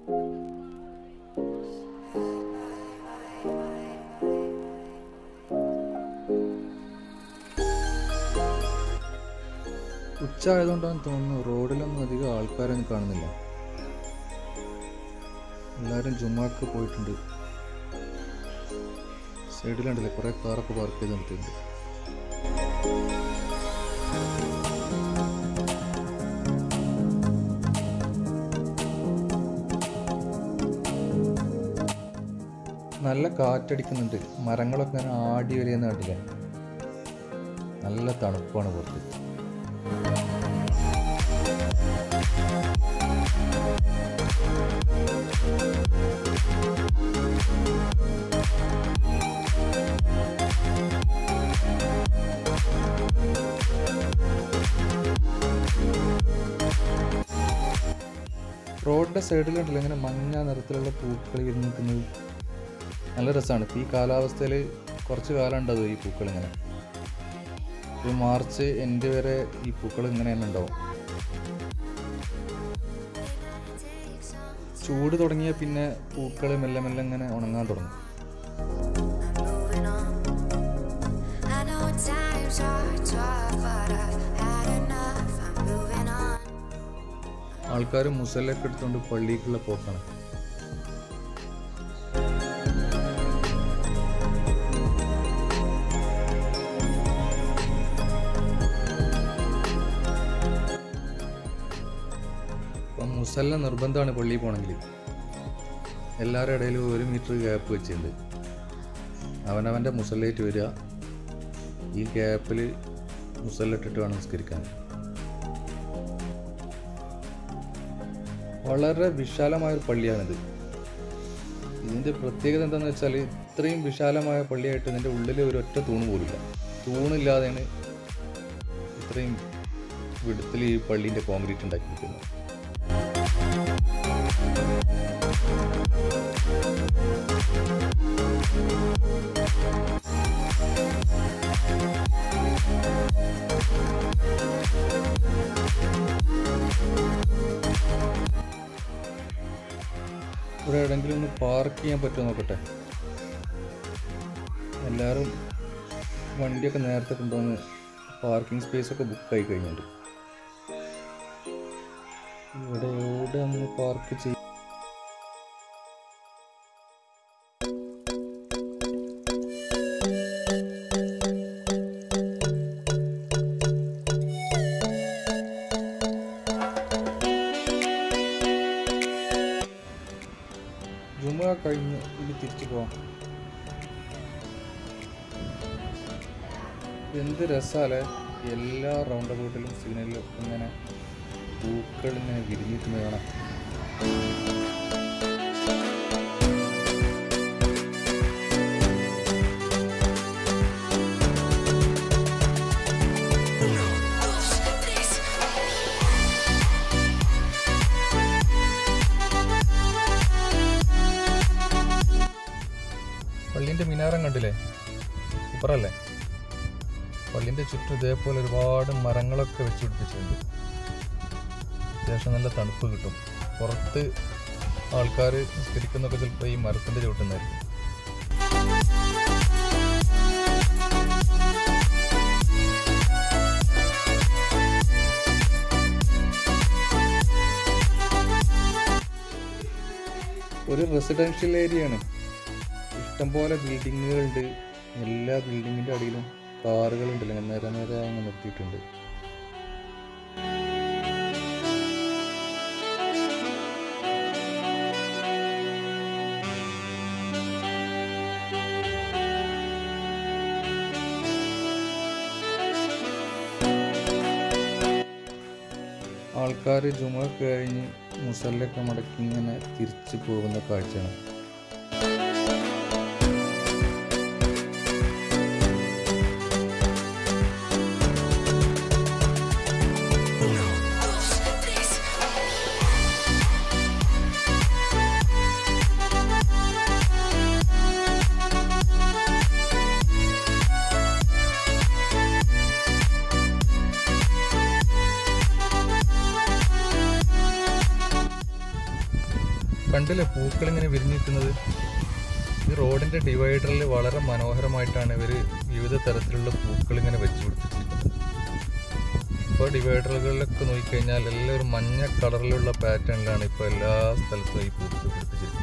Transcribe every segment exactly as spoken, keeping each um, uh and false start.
ഉച്ച ആയതുകൊണ്ടാണെന്ന് തോന്നുന്നു റോഡിലൊന്നും അധികം ആൾക്കാരൊന്നും കാണുന്നില്ല. എല്ലാവരും ജുമാക്ക് പോയിട്ടുണ്ട്. സൈഡിലുണ്ടല്ലേ കുറേ കാറൊക്കെ പാർക്ക് ചെയ്ത് നിർത്തിയിട്ടുണ്ട്. നല്ല കാറ്റടിക്കുന്നുണ്ട്. മരങ്ങളൊക്കെ ഇങ്ങനെ ആടി വരെയെന്ന് കണ്ടില്ല. നല്ല തണുപ്പാണ് പുറത്ത്. റോഡിൻ്റെ സൈഡിലുണ്ടല്ലോ ഇങ്ങനെ മഞ്ഞ നിറത്തിലുള്ള പൂക്കൾ വിരിഞ്ഞ് നിൽക്കുന്നത് നല്ല രസമാണ്. ഈ കാലാവസ്ഥയിൽ കുറച്ച് കാലം ഉണ്ടാവും ഈ പൂക്കൾ ഇങ്ങനെ. ഒരു മാർച്ച് എൻഡ് വരെ ഈ പൂക്കൾ ഇങ്ങനെ തന്നെ ഉണ്ടാവും. ചൂട് തുടങ്ങിയാൽ പിന്നെ പൂക്കൾ മെല്ലെ മെല്ലെ ഇങ്ങനെ ഉണങ്ങാൻ തുടങ്ങും. ആൾക്കാർ മുസല്ലൊക്കെ എടുത്തുകൊണ്ട് പള്ളിക്കുള്ള പോക്കാണ്. അപ്പം മുസല്ല നിർബന്ധമാണ് പള്ളിയിൽ പോകണമെങ്കിൽ. എല്ലാവരുടെ ഇടയിലും ഒരു മീറ്റർ ഗ്യാപ്പ് വെച്ചിട്ടുണ്ട്. അവനവൻ്റെ മുസല്ലയിട്ട് വരിക, ഈ ഗ്യാപ്പിൽ മുസല്ല ഇട്ടിട്ട് വേണം നിസ്കരിക്കാൻ. വളരെ വിശാലമായൊരു പള്ളിയാണിത്. ഇതിൻ്റെ പ്രത്യേകത എന്താണെന്ന് വെച്ചാൽ ഇത്രയും വിശാലമായ പള്ളിയായിട്ട് ഇതിൻ്റെ ഉള്ളിൽ ഒരു ഒറ്റ തൂണ് പോലില്ല. തൂണില്ലാതെയാണ് ഇത്രയും വിടത്തിൽ ഈ പള്ളീൻ്റെ കോൺക്രീറ്റ് ഉണ്ടാക്കിയിരിക്കുന്നത്. ഇവിടെ എവിടെയെങ്കിലും ഒന്ന് പാർക്ക് ചെയ്യാൻ പറ്റുമോ നോക്കട്ടെ. എല്ലാവരും വണ്ടിയൊക്കെ നേരത്തെ കൊണ്ടുവന്ന് പാർക്കിംഗ് സ്പേസൊക്കെ ബുക്കായി കഴിഞ്ഞിട്ടുണ്ട്. ഇവിടെ എവിടെ ഒന്ന് പാർക്ക് ചെയ്യും. ജുമുഅ കഴിഞ്ഞ് ഇനി തിരിച്ചു പോവാം. എന്ത് രസാലേ, എല്ലാ റൗണ്ട് അബൌട്ടിലും സിഗ്നലിലും ഇങ്ങനെ പൂക്കൾ ഇങ്ങനെ വിരിഞ്ഞിട്ട് വേണം. പള്ളീൻ്റെ മിനാരം കണ്ടില്ലേ, സൂപ്പറല്ലേ. പള്ളീൻ്റെ ചുറ്റും ഇതേപോലെ ഒരുപാട് മരങ്ങളൊക്കെ വെച്ച് പിടിപ്പിച്ചിട്ടുണ്ട്. അത്യാവശ്യം നല്ല തണുപ്പ് കിട്ടും. പുറത്ത് ആൾക്കാർ നിസ്കരിക്കുന്നൊക്കെ ചിലപ്പോൾ ഈ മരത്തിൻ്റെ ചുവട്ടുന്നായിരിക്കും. ഒരു റെസിഡൻഷ്യൽ ഏരിയയാണ്. ഇഷ്ടംപോലെ ബിൽഡിങ്ങുകളുണ്ട്. എല്ലാ ബിൽഡിങ്ങിൻ്റെ അടിയിലും കാറുകളുണ്ടല്ലോ, നേരെ നേരെ അങ്ങനെ നിർത്തിയിട്ടുണ്ട്. ആൾക്കാർ ജുമുഅ കഴിഞ്ഞ് മുസല്ലൊക്കെ മടക്കി ഇങ്ങനെ തിരിച്ചു പോകുന്ന കാഴ്ചയാണ്. കണ്ടില്ലേ പൂക്കളിങ്ങനെ വിരിഞ്ഞിരിക്കുന്നത്? ഈ റോഡിൻ്റെ ഡിവൈഡറിൽ വളരെ മനോഹരമായിട്ടാണ് ഇവർ വിവിധ തരത്തിലുള്ള പൂക്കളിങ്ങനെ വെച്ച് പിടിപ്പിച്ചിരിക്കുന്നത്. ഇപ്പോൾ ഡിവൈഡറുകളിലൊക്കെ നോക്കിക്കഴിഞ്ഞാൽ എല്ലാം ഒരു മഞ്ഞ കളറിലുള്ള പാറ്റേണിലാണ് ഇപ്പോൾ എല്ലാ സ്ഥലത്തും ഈ പൂക്കൾ പിടിപ്പിച്ചിരിക്കുന്നത്.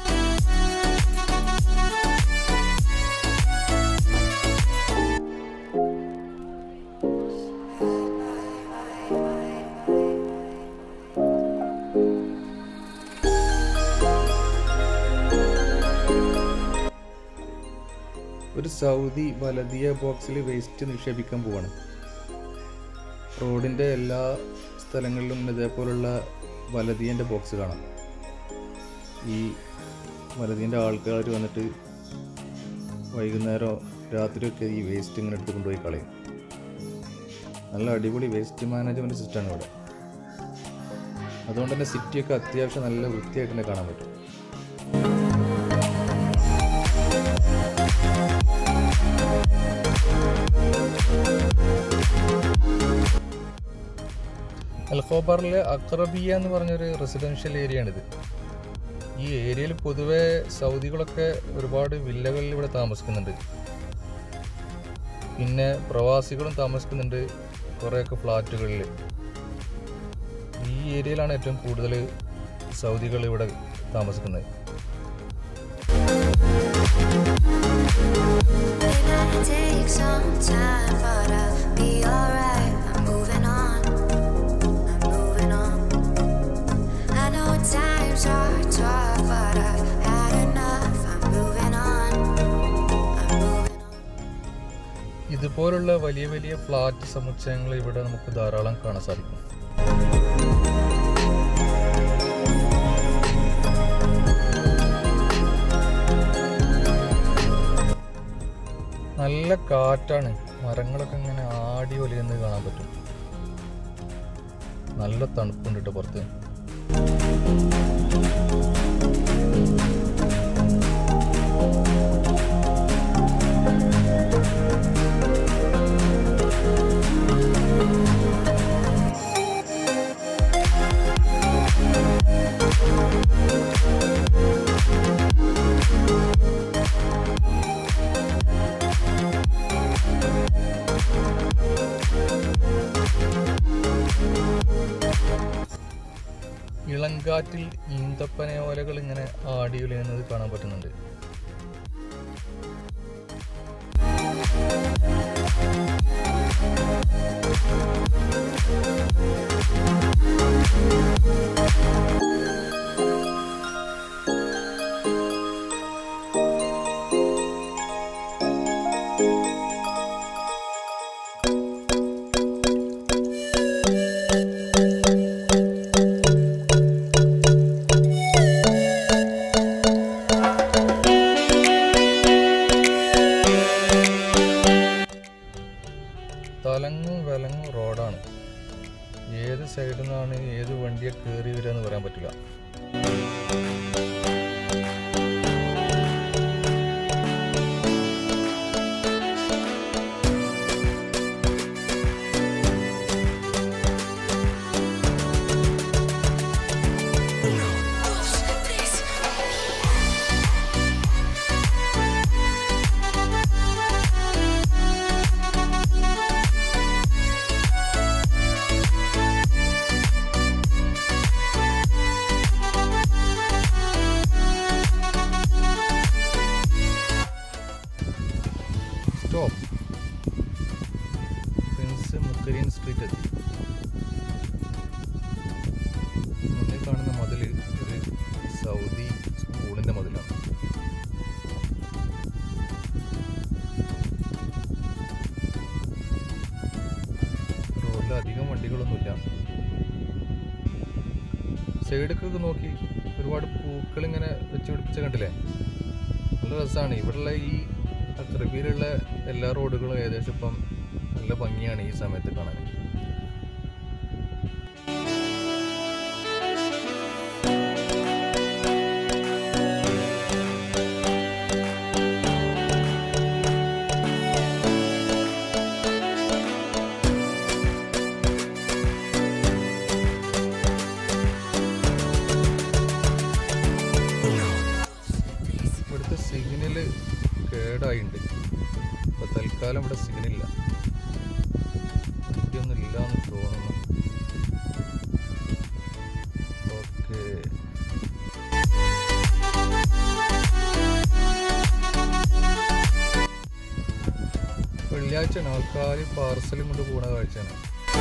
ഒരു സൗദി ബലദിയ ബോക്സിൽ വേസ്റ്റ് നിക്ഷേപിക്കാൻ പോവാണ്. റോഡിൻ്റെ എല്ലാ സ്ഥലങ്ങളിലും ഇതേപോലുള്ള ബലദിയൻ്റെ ബോക്സ് കാണാം. ഈ ബലദിയൻ്റെ ആൾക്കാർ വന്നിട്ട് വൈകുന്നേരം രാത്രിയൊക്കെ ഈ വേസ്റ്റ് ഇങ്ങനെ എടുത്ത് കൊണ്ടുപോയി കളയും. നല്ല അടിപൊളി വേസ്റ്റ് മാനേജ്മെൻറ്റ് സിസ്റ്റമാണ് ഇവിടെ. അതുകൊണ്ട് തന്നെ സിറ്റിയൊക്കെ അത്യാവശ്യം നല്ല വൃത്തിയായിട്ട് തന്നെ കാണാൻ പറ്റും. അൽ ഖോബറിലെ അഖ്റബിയ എന്ന് പറഞ്ഞൊരു റെസിഡൻഷ്യൽ ഏരിയയാണിത്. ഈ ഏരിയയിൽ പൊതുവെ സൗദികളൊക്കെ ഒരുപാട് വില്ലകളിൽ ഇവിടെ താമസിക്കുന്നുണ്ട്. പിന്നെ പ്രവാസികളും താമസിക്കുന്നുണ്ട് കുറേയൊക്കെ ഫ്ലാറ്റുകളിൽ. ഈ ഏരിയയിലാണ് ഏറ്റവും കൂടുതൽ സൗദികൾ ഇവിടെ താമസിക്കുന്നത്. ഇതുപോലുള്ള വലിയ വലിയ ഫ്ലാറ്റ് സമുച്ചയങ്ങൾ ഇവിടെ നമുക്ക് ധാരാളം കാണാൻ സാധിക്കും. നല്ല കാറ്റാണ്, മരങ്ങളൊക്കെ ഇങ്ങനെ ആടി ഒലിയുന്നത് കാണാൻ പറ്റും. നല്ല തണുപ്പുണ്ട് കേട്ടോ പുറത്ത്. ഇളങ്കാറ്റിൽ ഈന്തപ്പന ഓലകൾ ഇങ്ങനെ ആടി ഉലയുന്നത് കാണാൻ പറ്റുന്നുണ്ട്. തലങ്ങും വിലങ്ങും റോഡാണ്. ഏത് സൈഡിൽ നിന്നാണ് ഏത് വണ്ടിയെ കയറി വരിക എന്ന് പറയാൻ പറ്റില്ല. സ്റ്റോപ്പ്. പ്രിൻസ് മുക്കരിൻ സ്ട്രീറ്റ് എത്തി. മുന്നിൽ കാണുന്ന മതിൽ ഒരു സൗദി സ്കൂളിൻ്റെ മതിലാണ്. റോഡിൽ അധികം വണ്ടികളൊന്നുമില്ല. സൈഡൊക്കെ നോക്കി ഒരുപാട് പൂക്കൾ ഇങ്ങനെ വെച്ച് പിടിപ്പിച്ച കണ്ടില്ലേ? നല്ല രസമാണ്. ഇവിടെയുള്ള ഈ അഖ്റബിയിലുള്ള എല്ലാ റോഡുകളും ഏകദേശം ഇപ്പം നല്ല ഭംഗിയാണ് ഈ സമയത്ത് കാണാൻ. സൈഡായിട്ടുണ്ട്. അപ്പോൾ തൽക്കാലം ഇവിടെ സിഗ്നലില്ല, ഒന്നും ഇല്ല എന്ന് തോന്നുന്നു. ഓക്കെ, വെള്ളിയാഴ്ച ആൾക്കാർ പാർസലും കൊണ്ട് പോണ കാഴ്ചയാണ്.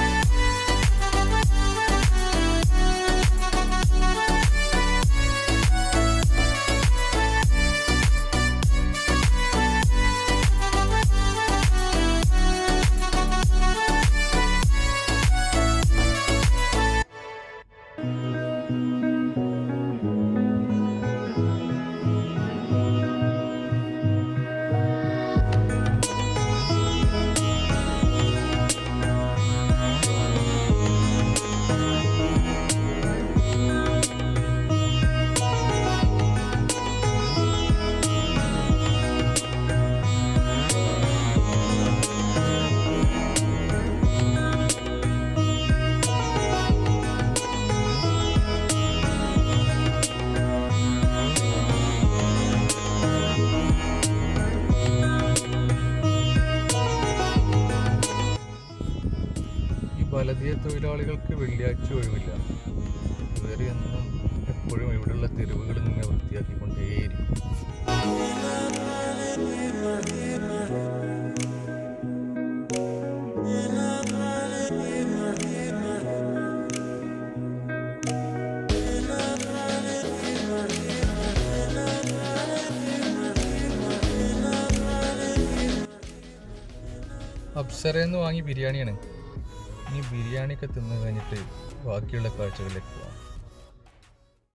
ബലദീയ തൊഴിലാളികൾക്ക് വെള്ളിയാഴ്ച ഒഴിവില്ല. ഇവർ എന്നും എപ്പോഴും ഇവിടെയുള്ള തെരുവുകൾ ഇങ്ങനെ വൃത്തിയാക്കിക്കൊണ്ടേയിരിക്കും. അപ്സരയിൽ നിന്ന് വാങ്ങി ബിരിയാണിയാണ്. ഇനി ബിരിയാണിയൊക്കെ തിന്നു കഴിഞ്ഞിട്ട് ബാക്കിയുള്ള കാഴ്ചകളിലേക്ക് പോകാം.